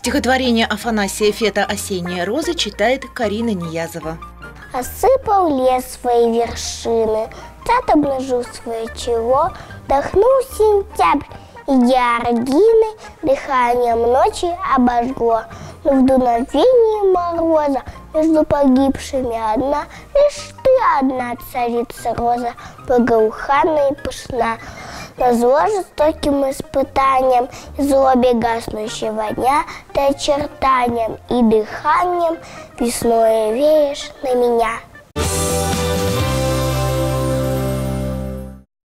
Стихотворение Афанасия Фета «Осенняя роза» читает Карина Ниязова. Осыпал лес свои вершины, сад обнажил свое чело, вдохнул сентябрь, и георгины дыханием ночи обожгло. Но в дуновении мороза между погибшими одна, лишь ты одна, царица роза, благоуханная и пышна. Назло жестоким испытанием и злобе гаснущего дня ты очертанием и дыханием весной веешь на меня.